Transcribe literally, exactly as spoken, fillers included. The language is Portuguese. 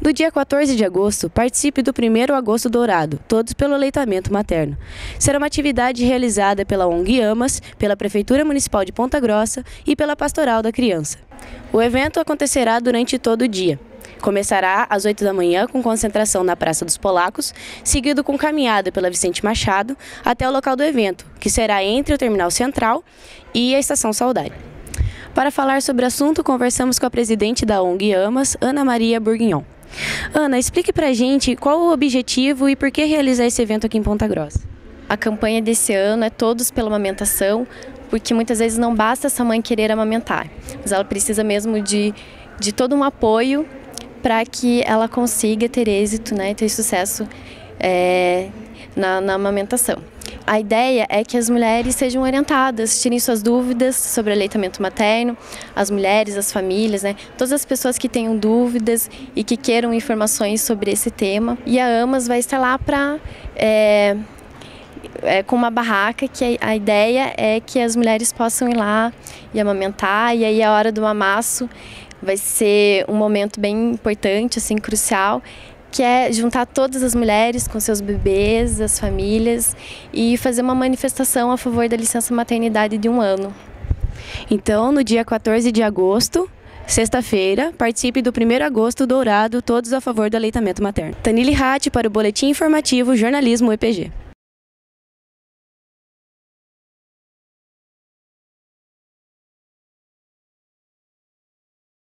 No dia quatorze de agosto, participe do primeiro Agosto Dourado, todos pelo aleitamento materno. Será uma atividade realizada pela O N G AMAS, pela Prefeitura Municipal de Ponta Grossa e pela Pastoral da Criança. O evento acontecerá durante todo o dia. Começará às oito da manhã com concentração na Praça dos Polacos, seguido com caminhada pela Vicente Machado até o local do evento, que será entre o Terminal Central e a Estação Saudade. Para falar sobre o assunto, conversamos com a presidente da O N G AMAS, Ana Maria Bourguignon. Ana, explique pra gente qual o objetivo e por que realizar esse evento aqui em Ponta Grossa. A campanha desse ano é Todos pela Amamentação, porque muitas vezes não basta essa mãe querer amamentar, mas ela precisa mesmo de, de todo um apoio para que ela consiga ter êxito, né, ter sucesso é, na, na amamentação. A ideia é que as mulheres sejam orientadas, tirem suas dúvidas sobre aleitamento materno, as mulheres, as famílias, né? Todas as pessoas que tenham dúvidas e que queiram informações sobre esse tema. E a AMAS vai estar lá para, é, é, com uma barraca, que a, a ideia é que as mulheres possam ir lá e amamentar, e aí a hora do mamaço vai ser um momento bem importante, assim, crucial, que é juntar todas as mulheres com seus bebês, as famílias, e fazer uma manifestação a favor da licença maternidade de um ano. Então, no dia quatorze de agosto, sexta-feira, participe do primeiro Agosto Dourado, todos a favor do aleitamento materno. Tanili Ratti para o Boletim Informativo Jornalismo E P G.